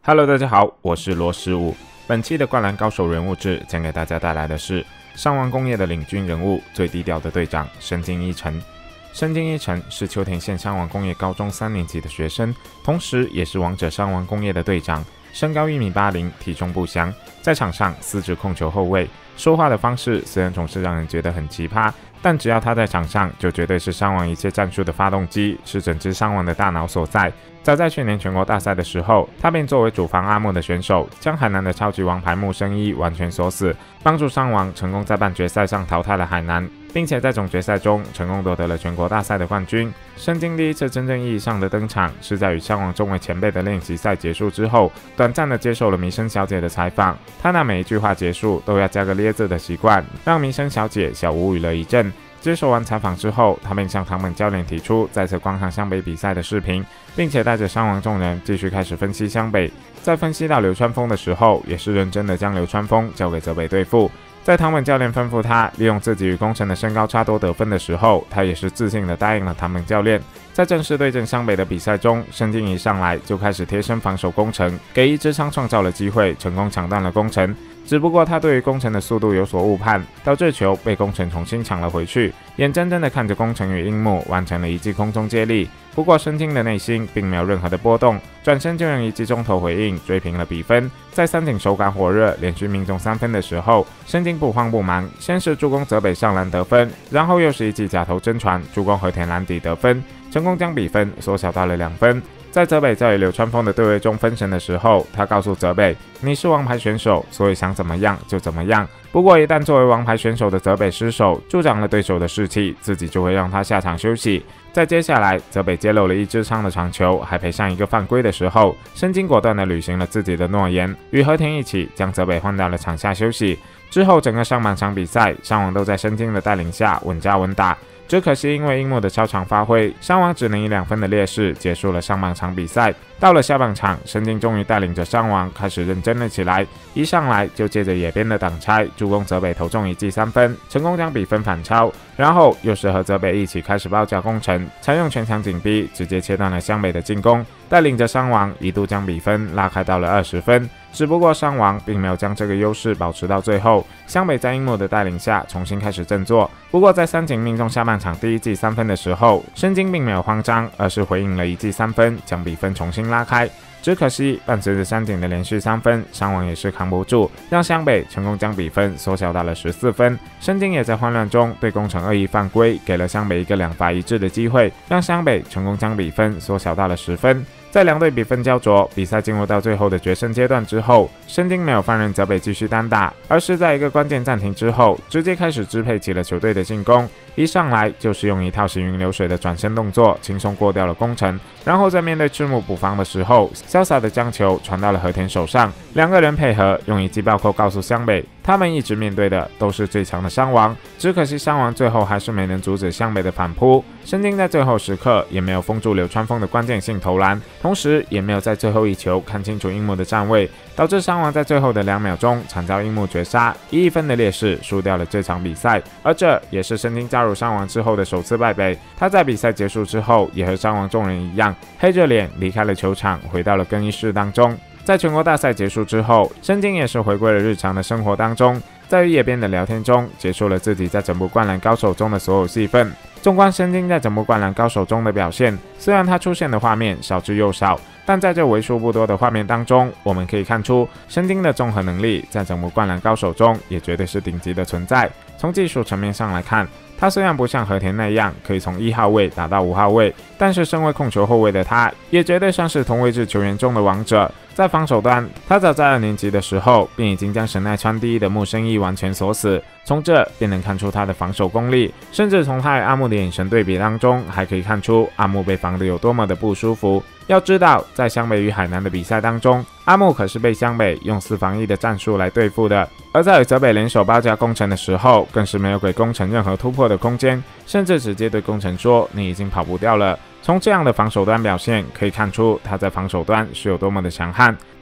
Hello， 大家好，我是罗十五。本期的灌篮高手人物志将给大家带来的是上王工业的领军人物，最低调的队长深津一成。深津一成是秋田县上王工业高中3年级的学生，同时也是王者上王工业的队长。身高1.80米，体重不详，在场上司职控球后卫。说话的方式虽然总是让人觉得很奇葩，但只要他在场上，就绝对是上王一切战术的发动机，是整支上王的大脑所在。早在去年全国大赛的时候，他便作为主防阿木的选手，将海南的超级王牌木生一完全锁死，帮助上王成功在半决赛上淘汰了海南，并且在总决赛中成功夺得了全国大赛的冠军。深津第一次真正意义上的登场，是在与上王众位前辈的练习赛结束之后，短暂的接受了弥生小姐的采访。他那每一句话结束都要加个咧字的习惯，让弥生小姐小无语了一阵。接受完采访之后，他便向堂本教练提出再次观看湘北比赛的视频，并且带着上王众人继续开始分析湘北。在分析到流川枫的时候，也是认真的将流川枫交给泽北对付。在堂本教练吩咐他利用自己与宫城的身高差多得分的时候，他也是自信的答应了堂本教练。在正式对阵湘北的比赛中，深津一上来就开始贴身防守宫城，给伊之仓创造了机会，成功抢断了宫城。只不过他对于宫城的速度有所误判，导致球被宫城重新抢了回去，眼睁睁的看着宫城与樱木完成了一记空中接力。不过深津的内心并没有任何的波动，转身就用一记中投回应追平了比分。在三井手感火热，连续命中3分的时候，深津不慌不忙，先是助攻泽北上篮得分，然后又是一记假投真传助攻和田篮底得分，成功将比分缩小到了2分。在泽北在与流川枫的对位中分神的时候，他告诉泽北：“你是王牌选手，所以想怎么样就怎么样。”不过一旦作为王牌选手的泽北失手，助长了对手的士气，自己就会让他下场休息。在接下来，泽北揭露了伊之仓的长球，还赔上一个犯规的时候，深津果断地履行了自己的诺言，与和田一起将泽北换到了场下休息。之后整个上半场比赛，上王都在深津的带领下稳扎稳打。只可惜因为樱木的超常发挥，上王只能以2分的劣势结束了上半场比赛。到了下半场，深津终于带领着上王开始认真了起来，一上来就借着野边的挡拆助攻泽北投中一记3分，成功将比分反超。然后又是和泽北一起开始包夹宫城，采用全场紧逼，直接切断了湘北的进攻，带领着上王一度将比分拉开到了20分。只不过上王并没有将这个优势保持到最后，湘北在樱木的带领下重新开始振作。不过在三井命中下半场第一记3分的时候，深津并没有慌张，而是回应了一记3分，将比分重新拉开。只可惜伴随着三井的连续3分，上王也是扛不住，让湘北成功将比分缩小到了14分。深津也在慌乱中对宫城恶意犯规，给了湘北一个2罚1掷的机会，让湘北成功将比分缩小到了10分。在两队比分焦灼，比赛进入到最后的决胜阶段之后，深津没有放任泽北继续单打，而是在一个关键暂停之后，直接开始支配起了球队的进攻。一上来就是用一套行云流水的转身动作，轻松过掉了宫城，然后在面对赤木补防的时候，潇洒的将球传到了和田手上，两个人配合，用一记暴扣告诉湘北，他们一直面对的都是最强的上王。只可惜上王最后还是没能阻止湘北的反扑，深津在最后时刻也没有封住流川枫的关键性投篮，同时也没有在最后一球看清楚樱木的站位，导致上王在最后的2秒钟惨遭樱木绝杀，1分的劣势输掉了这场比赛。而这也是深津加入上王之后的首次败北。他在比赛结束之后，也和上王众人一样，黑着脸离开了球场，回到了更衣室当中。在全国大赛结束之后，深津也是回归了日常的生活当中，在与野边的聊天中结束了自己在整部灌篮高手中的所有戏份。纵观深津在整部灌篮高手中的表现，虽然他出现的画面少之又少，但在这为数不多的画面当中，我们可以看出深津的综合能力在整部灌篮高手中也绝对是顶级的存在。从技术层面上来看，他虽然不像和田那样可以从1号位打到5号位，但是身为控球后卫的他，也绝对算是同位置球员中的王者。在防守端，他早在2年级的时候便已经将神奈川第一的木生一完全锁死，从这便能看出他的防守功力，甚至从他与阿木的眼神对比当中，还可以看出阿木被防得有多么的不舒服。要知道，在湘北与海南的比赛当中，阿木可是被湘北用4防1的战术来对付的，而在与泽北联手包夹宫城的时候，更是没有给宫城任何突破的空间，甚至直接对宫城说：“你已经跑不掉了。”从这样的防守端表现可以看出，他在防守端是有多么的强悍。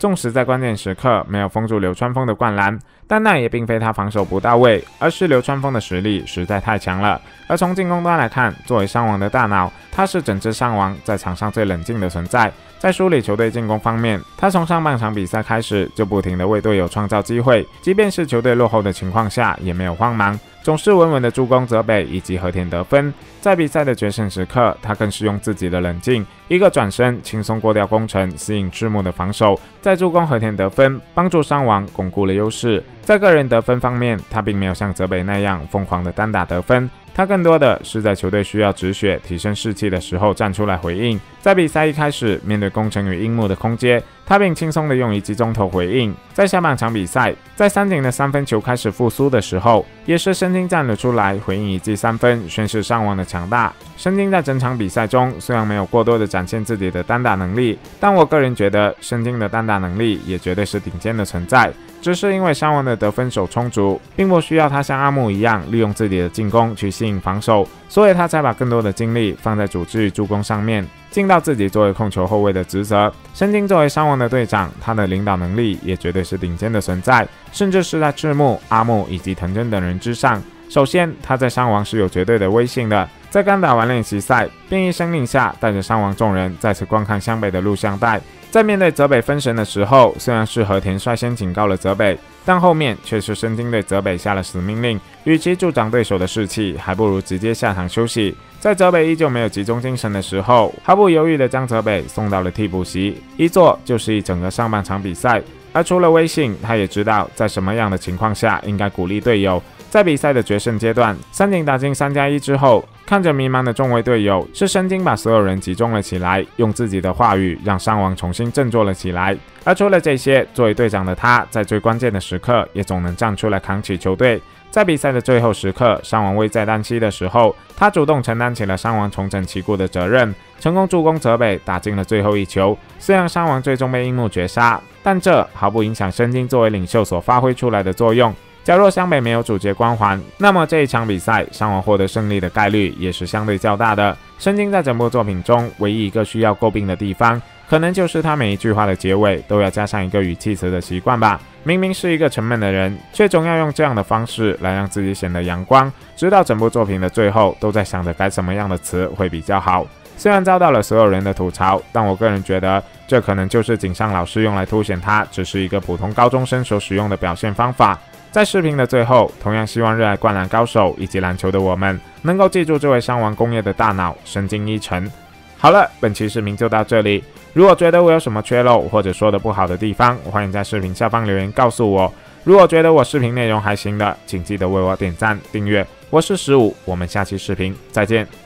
纵使在关键时刻没有封住流川枫的灌篮，但那也并非他防守不到位，而是流川枫的实力实在太强了。而从进攻端来看，作为上王的大脑，他是整支上王在场上最冷静的存在。在梳理球队进攻方面，他从上半场比赛开始就不停地为队友创造机会，即便是球队落后的情况下也没有慌忙，总是稳稳的助攻泽北以及和田得分。在比赛的决胜时刻，他更是用自己的冷静，一个转身轻松过掉宫城，吸引赤木的防守，再助攻和田得分，帮助上王巩固了优势。在个人得分方面，他并没有像泽北那样疯狂的单打得分，他更多的是在球队需要止血、提升士气的时候站出来回应。在比赛一开始，面对宫城与樱木的空接，他并轻松的用一记中投回应。在下半场比赛，在三井的三分球开始复苏的时候，也是深津站了出来回应一记三分，宣示上王的强大。深津在整场比赛中虽然没有过多的展现自己的单打能力，但我个人觉得深津的单打能力也绝对是顶尖的存在。只是因为上王的得分手充足，并不需要他像阿木一样利用自己的进攻去吸引防守，所以他才把更多的精力放在组织与助攻上面，尽到自己作为控球后卫的职责。深津作为上王的队长，他的领导能力也绝对是顶尖的存在，甚至是在赤木、阿木以及藤真等人之上。首先，他在上王是有绝对的威信的。在刚打完练习赛，便一声令下，带着上王众人再次观看湘北的录像带。在面对泽北分神的时候，虽然是和田率先警告了泽北，但后面却是深津对泽北下了死命令，与其助长对手的士气，还不如直接下场休息。在泽北依旧没有集中精神的时候，毫不犹豫地将泽北送到了替补席，一坐就是一整个上半场比赛。而除了威信，他也知道在什么样的情况下应该鼓励队友。在比赛的决胜阶段，三井打进3+1之后，看着迷茫的众位队友，是深津把所有人集中了起来，用自己的话语让上王重新振作了起来。而除了这些，作为队长的他，在最关键的时刻也总能站出来扛起球队。在比赛的最后时刻，上王危在旦夕的时候，他主动承担起了上王重整旗鼓的责任，成功助攻泽北打进了最后一球。虽然上王最终被樱木绝杀，但这毫不影响深津作为领袖所发挥出来的作用。假若湘北没有主角光环，那么这一场比赛上王获得胜利的概率也是相对较大的。深津在整部作品中唯一一个需要诟病的地方，可能就是他每一句话的结尾都要加上一个语气词的习惯吧。明明是一个沉闷的人，却总要用这样的方式来让自己显得阳光，直到整部作品的最后都在想着该什么样的词会比较好。虽然遭到了所有人的吐槽，但我个人觉得这可能就是井上老师用来凸显他只是一个普通高中生所使用的表现方法。在视频的最后，同样希望热爱灌篮高手以及篮球的我们能够记住这位上王工业的大脑深津一成。好了，本期视频就到这里。如果觉得我有什么缺漏或者说的不好的地方，欢迎在视频下方留言告诉我。如果觉得我视频内容还行的，请记得为我点赞订阅。我是15，我们下期视频再见。